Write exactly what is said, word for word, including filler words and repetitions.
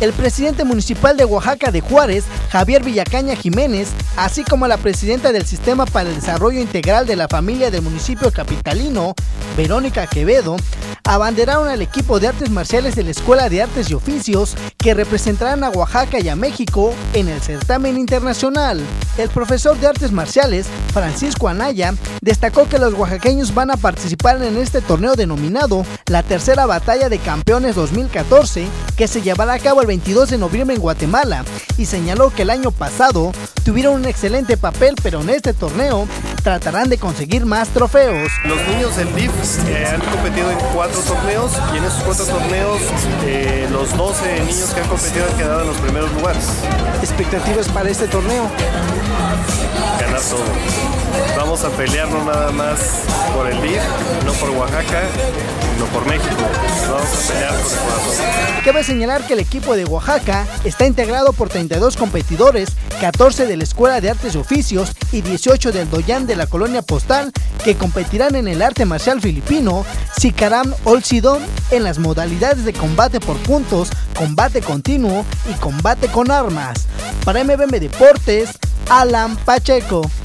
El presidente municipal de Oaxaca de Juárez, Javier Villacaña Jiménez, así como la presidenta del Sistema para el Desarrollo Integral de la Familia del municipio capitalino, Verónica Quevedo, abanderaron al equipo de artes marciales de la Escuela de Artes y Oficios que representarán a Oaxaca y a México en el certamen internacional. El profesor de artes marciales, Francisco Anaya, destacó que los oaxaqueños van a participar en este torneo denominado la Tercera Batalla de Campeones dos mil catorce, que se llevará a cabo el veintidós de noviembre en Guatemala, y señaló que el año pasado tuvieron un excelente papel, pero en este torneo tratarán de conseguir más trofeos. Los niños del D I F eh, han competido en cuatro torneos y en esos cuatro torneos eh, los doce niños que han competido han quedado en los primeros lugares. ¿Expectativas para este torneo? Ganar todo. Vamos a pelear no nada más por el D I F, no por Oaxaca, no por México. Vamos a pelear por el corazón. Cabe señalar que el equipo de Oaxaca está integrado por treinta y dos competidores, catorce de la Escuela de Artes y Oficios y dieciocho del Doyan de la Colonia Postal, que competirán en el arte marcial filipino Sikaram Olsidon en las modalidades de combate por puntos, combate continuo y combate con armas. Para M B M Deportes, Alan Pacheco.